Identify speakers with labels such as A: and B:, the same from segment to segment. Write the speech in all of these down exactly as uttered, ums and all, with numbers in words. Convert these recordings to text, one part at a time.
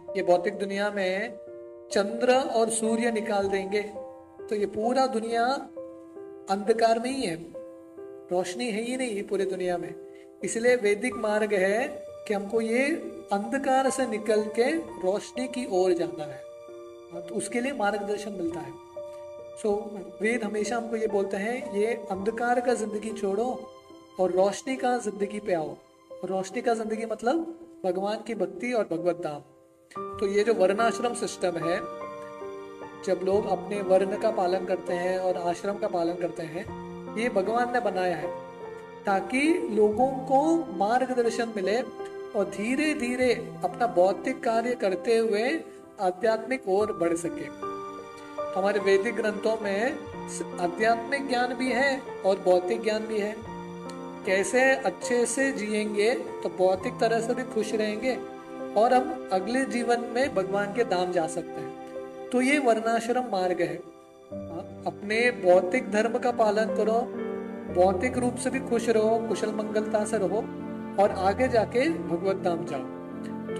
A: ये भौतिक दुनिया में चंद्र और सूर्य निकाल देंगे तो ये पूरा दुनिया अंधकार में ही है, रोशनी है ही नहीं है पूरी दुनिया में। इसलिए वैदिक मार्ग है कि हमको ये अंधकार से निकल के रोशनी की ओर जाना है, तो उसके लिए मार्गदर्शन मिलता है। सो so, वेद हमेशा हमको ये बोलते हैं ये अंधकार का जिंदगी छोड़ो और रोशनी का जिंदगी पे आओ। रोशनी का जिंदगी मतलब भगवान की भक्ति और भगवत धाम। तो ये जो वर्णाश्रम सिस्टम है, जब लोग अपने वर्ण का पालन करते हैं और आश्रम का पालन करते हैं, ये भगवान ने बनाया है ताकि लोगों को मार्गदर्शन मिले और धीरे धीरे अपना भौतिक कार्य करते हुए आध्यात्मिक ओर बढ़ सके। हमारे वैदिक ग्रंथों में आध्यात्मिक ज्ञान भी है और भौतिक ज्ञान भी है। कैसे अच्छे से जिएंगे तो भौतिक तरह से भी खुश रहेंगे और हम अगले जीवन में भगवान के धाम जा सकते हैं। तो ये वर्णाश्रम मार्ग है। अपने भौतिक धर्म का पालन करो, भौतिक रूप से भी खुश रहो, कुशल मंगलता से रहो और आगे जाके भगवत धाम जाओ।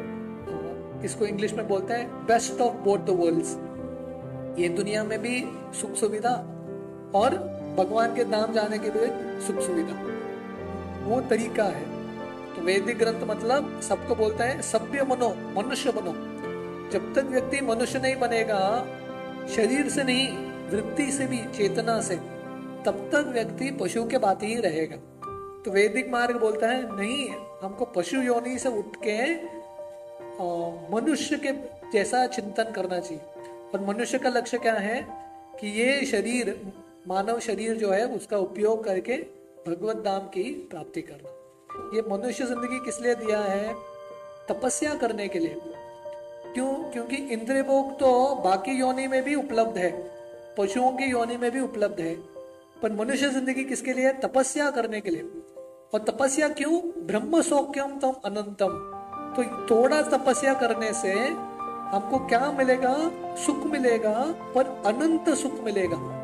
A: तो इसको इंग्लिश में बोलते हैं best of both the worlds. ये दुनिया में भी सुख सुविधा और भगवान के धाम जाने के लिए सुख सुविधा, वो तरीका है। तो वैदिक ग्रंथ मतलब सबको बोलता है सभ्य बनो, मनुष्य बनो। जब तक व्यक्ति मनुष्य नहीं बनेगा, शरीर से नहीं वृत्ति से भी, चेतना से, तब तक व्यक्ति पशु के बात ही रहेगा। तो वैदिक मार्ग बोलता है नहीं, हमको पशु योनि से उठ के मनुष्य के जैसा चिंतन करना चाहिए। और मनुष्य का लक्ष्य क्या है कि ये शरीर, मानव शरीर जो है, उसका उपयोग करके भगवत धाम की प्राप्ति करना। ये मनुष्य जिंदगी किस लिए दिया है? तपस्या करने के लिए। क्यों? क्योंकि इंद्रिय भोग तो बाकी योनि में भी उपलब्ध है, पशुओं की योनि में भी उपलब्ध है, पर मनुष्य जिंदगी किसके लिए? तपस्या करने के लिए। और तपस्या क्यों? ब्रह्म सौख्यम तम अनंतम। तो थोड़ा तपस्या करने से हमको क्या मिलेगा? सुख मिलेगा, पर अनंत सुख मिलेगा।